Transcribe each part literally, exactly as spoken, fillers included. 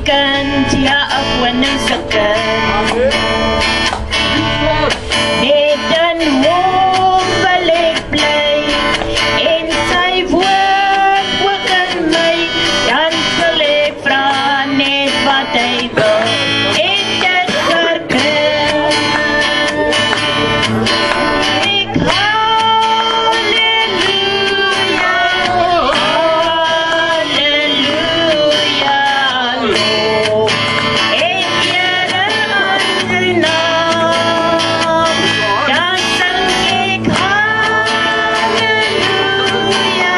sekant, ja ek win en sekant. Net in hoop wil ek bly, en sy woord ook in my, dan sal ek vra net wat hy wil, en dit verkry. Ek halleluja, halleluja, loof, en Here aan sy naam, dan sing ek halleluja,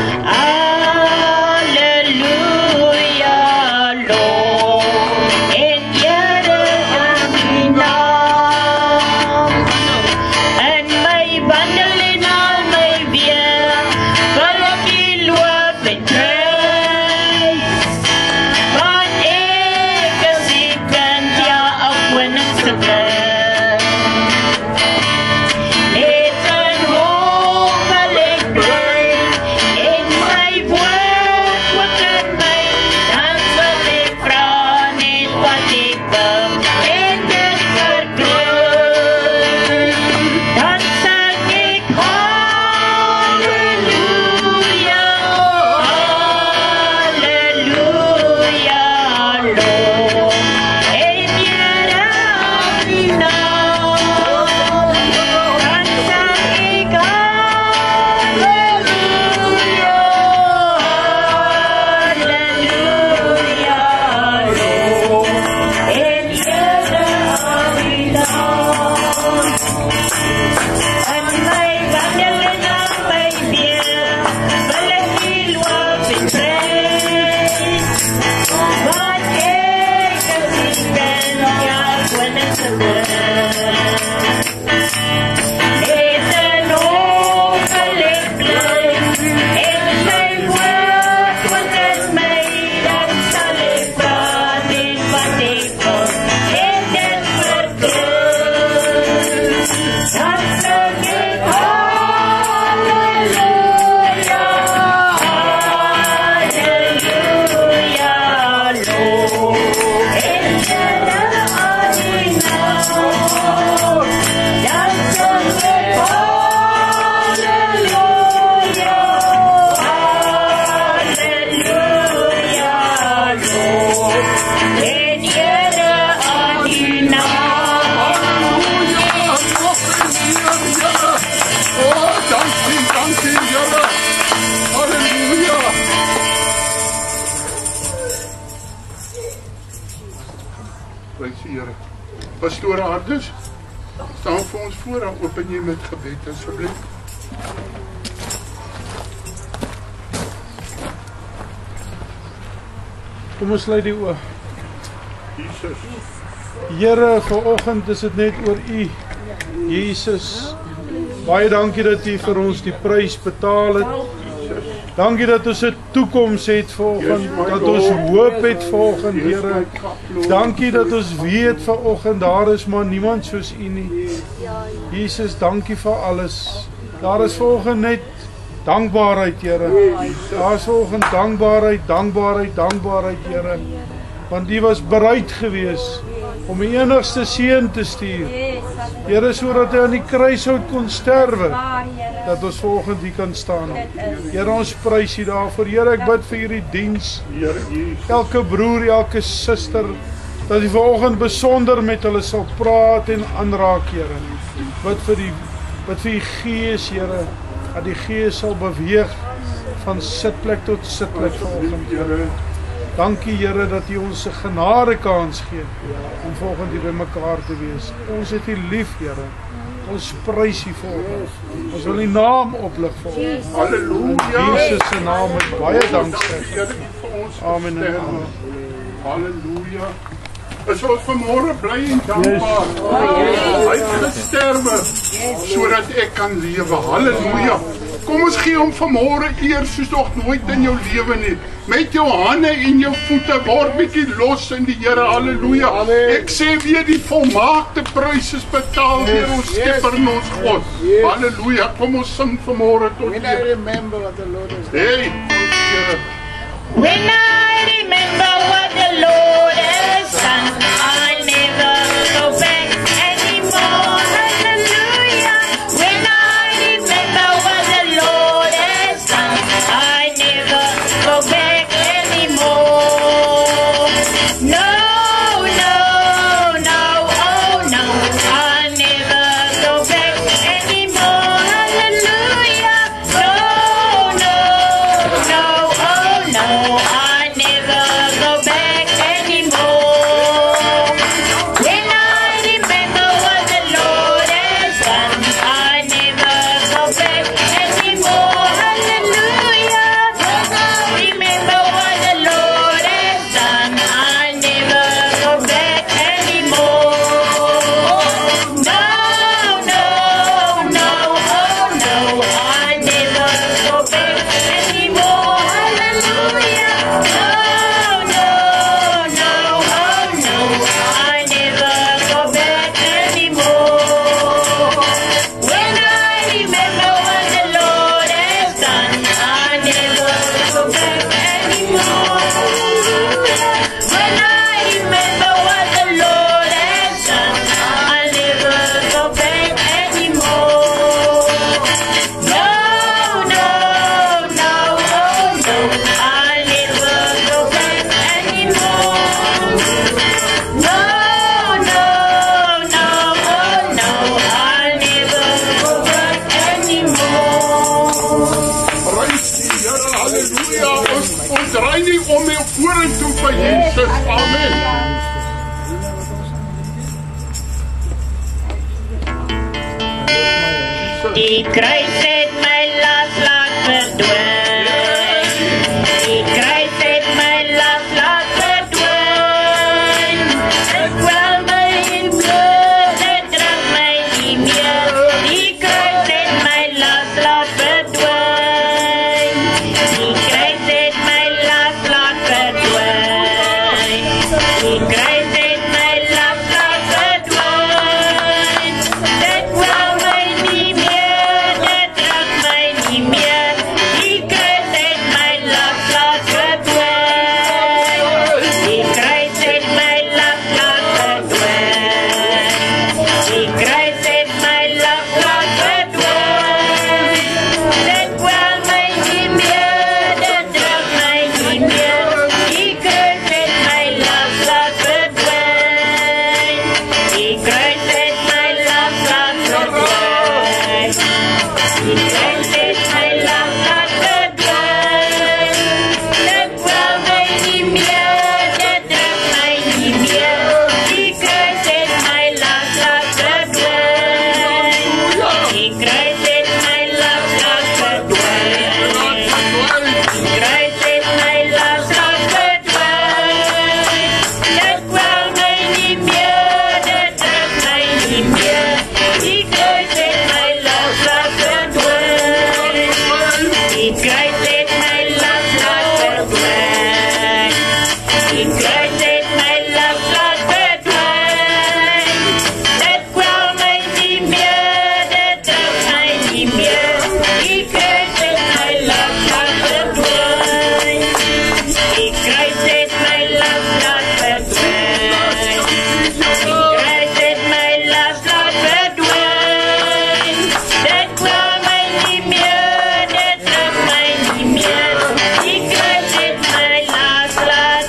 halleluja, loof, en Here aan sy naam. En my wandel en al my weer, wil ek U loof en prys. Want ek is U kind, ja ek win en sekant. Net in hoop wil ek bly, en sy woord ook in my, dan sal ek vra net wat ek wil, en dit verkry. Dan sing ek halleluja, halleluja, loof, en Here aan U naam. Dan sing ek halleluja, halleluja, loof, en Here aan U naam. En my wandel en al my weer, wil ek U loof en prys. Want ek is U kind, ja ek win en sekant. Net in hoop wil ek bly, en sy woord ook in my, dan sal ek vra net wat ek wil, en dit verkry. Dan sing ek halleluja, halleluja, loof, en Here aan U naam. Dan sing ek halleluja, halleluja, loof, en Here aan U naam. Oh, dankie, dankie, Here. Halleluja. Prys die Here. Pastoor Ardus, staan vir ons voor en open jy met gebed asseblief. Kom ons sluit die oë. Jesus. Here, vanoggend is dit net oor U, Jesus. Baie dankie dat U vir ons die prys betaal het. Dankie dat ons 'n toekoms het vanoggend, dat ons hoop het vanoggend, Here. Dankie dat ons weet vanoggend daar is maar niemand soos U nie. Jesus, dankie vir alles. Daar is vanoggend net dankbaarheid, Here. Daar is vanoggend dankbaarheid, dankbaarheid, dankbaarheid, Here. Want U was bereid gewees om die enigste seun te stuur. Here, sodat hy aan die kruishout kon sterwe, dat ons vanoggend hier kan staan. Here, ons prys U daarvoor. Here, ek bid vir hierdie diens. Elke broer, elke suster, dat U vanoggend besonder met hulle sal praat en aanraak, Here. Bid vir die bid vir die Gees, Here, dat die Gees sal beweeg van sitplek tot sitplek vanoggend, Here. Dankie, Here, dat U ons 'n genade kans gee om volgende hier by mekaar te wees. Ons het U lief, Here. Ons prys U vanoggend. Ons wil U naam oplig vanoggend. Halleluja. In Jesus se naam met baie dankseging. Here, U vir ons Amen en sterwe. amen. Halleluja. Is ons vanmôre bly en dankbaar. Hy het gesterwe sodat ek kan lewe. Halleluja. Kom ons gee hom vanmôre eer soos nog nooit in jou lewe nie. Met jou hande en jou voete word bietjie los in die Here. Halleluja. Ek sê weer die volmaakte prys is betaal deur ons Skepper en ons God. Halleluja. Kom ons sing vanmôre tot When I remember what the Lord has done. Hey, Here. When I remember what the Lord nie om jou vorentoe vir Jesus. Amen. Die kruis het my las laat verdwyn. Die kruis het my las laat verdwyn. Ek wil my in bloed, dit druk my nie meer. Die kruis het my las laat verdwyn. Die kruis het my las laat verdwyn. Die kruis het my las laat verdwyn. Dit wil my nie meer, dit druk my nie meer. Die kruis het my las laat verdwyn. Die kruis het my las laat verdwyn. Die kruis het my las laat verdwyn. Dit wil my nie meer, dit druk my nie meer. Die kruis het my las laat verdwyn. Die kruis het my las laat verdwyn. Die kruis het my las laat verdwyn. Dit wil my nie meer, dit druk my nie meer. Die kruis het my las laat verdwyn. Die kruis het my las laat verdwyn. Die kruis het my las laat verdwyn. Dit wil my nie meer, dit druk my nie meer. Die kruis het my las laat verdwyn. Die kruis het my las laat verdwyn. Die kruis het my las laat verdwyn. Dit wil my nie meer, dit druk my nie meer. Die kruis het my las laat verdwyn. Die kruis het my las laat verdwyn. Die kruis het my las laat verdwyn. Dit wil my nie meer, dit druk my nie meer. Die kruis het my las laat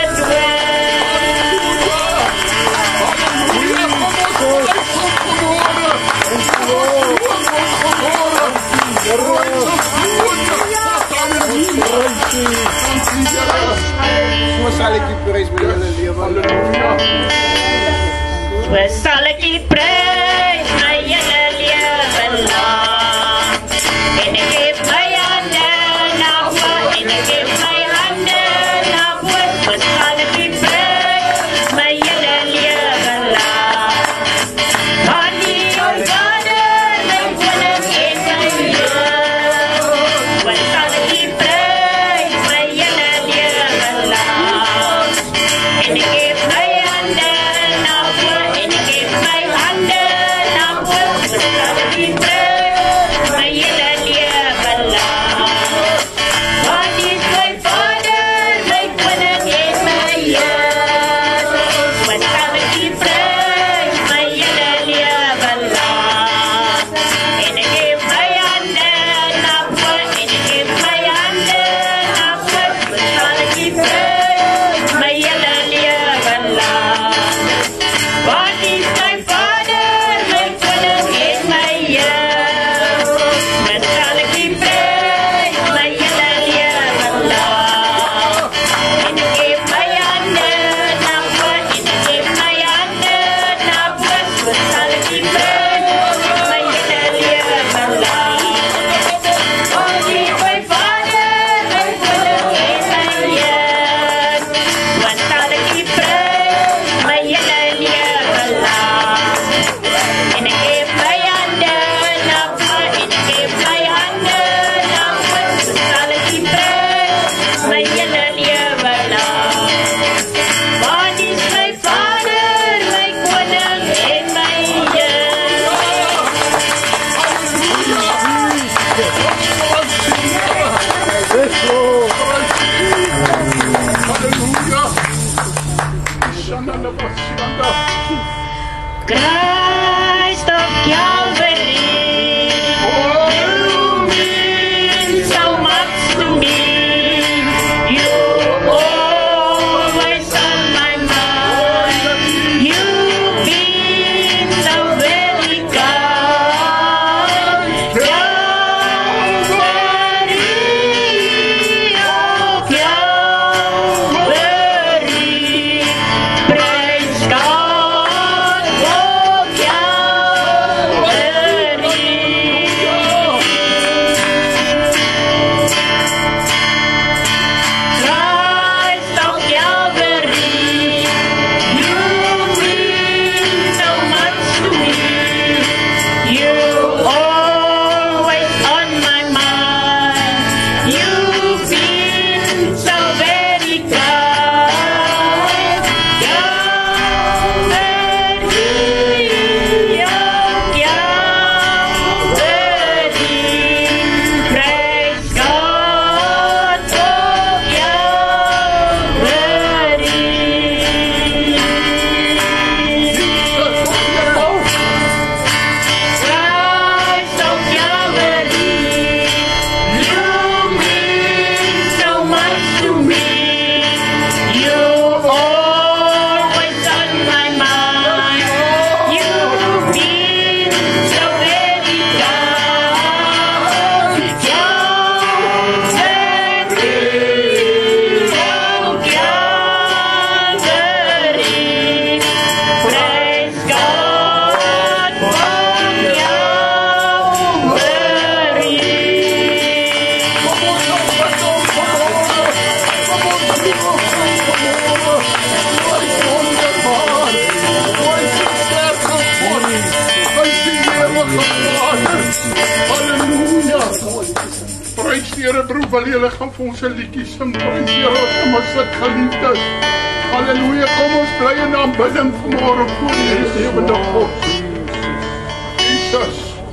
So sal ek die prys met julle lewe. So sal ek die prys my hele lewe lang. En ek geef my hande na bo, en ek geef my hande na bo. So sal ek die prys my hele lewe lang. Want die ons Vader, my koning en my Heer. So sal ek die prys my hele lewe lang. En ek geef my hande na bo, en ek geef my hande wil julle gaan vir ons 'n liedjie sing. Prys die Here, ons moet sit geliefdes. Halleluja, kom ons bly in aanbidding vanmôre voor die lewende God. Jesus.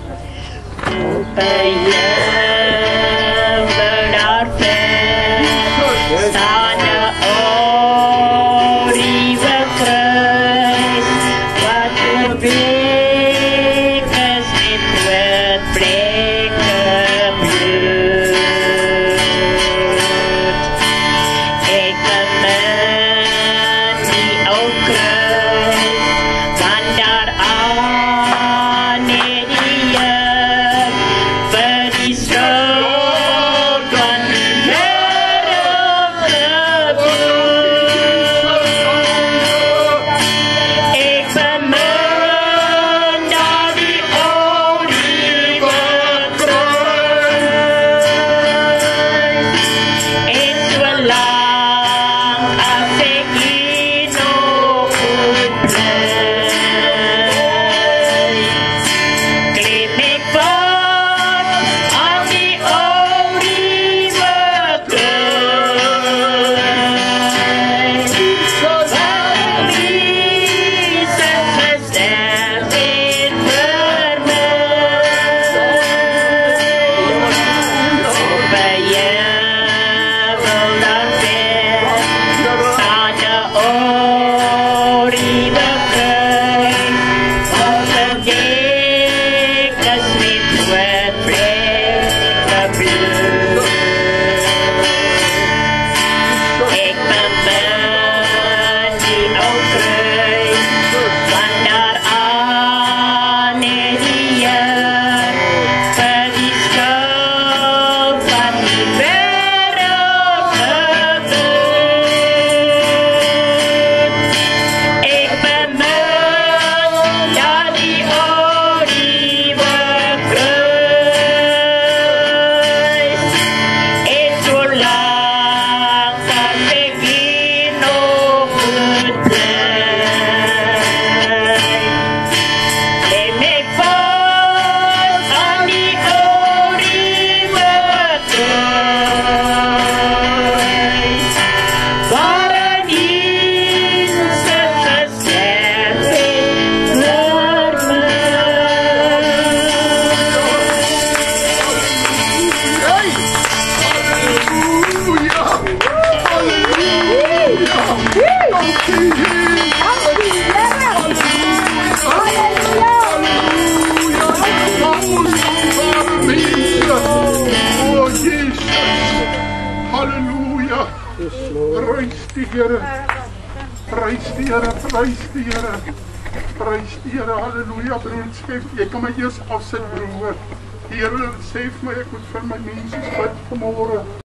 By jou daar ver staan 'n ooriewe kruis wat verbleek is met wit vlekke bloed. Ek bemin die ou kruis, want daaraan het die Heer vir die skuld van die wêreld gebloed. Ek bemin daardie ooriewe kruis, en solang as ek hier nog moet bly, klim ek vas aan die ooriewe kruis. Want Jesus gesterf het vir my. By jou daar ver staan 'n ooriewe kruis wat verdek is met wit vlekke bloed. Ek bemin die ou kruis, want daaraan het die Heer vir die skuld van die wêreld gebloed. Ek bemin daardie ooriewe kruis, en solang as ek hier nog moet bly, klim ek vas aan die ooriewe kruis, waarin Jesus gesterf het vir my. Halleluja! Halleluja! Dank u, Heer. Halleluja! Ons dankbare mense. O, Jesus. Halleluja! Prys die Here. Prys die Here, prys die Here. Prys die Here, halleluja, broer Skep. Jy kan my eers afsit, broer. Die Here sê vir my, ek moet vir my mense bid vanmôre.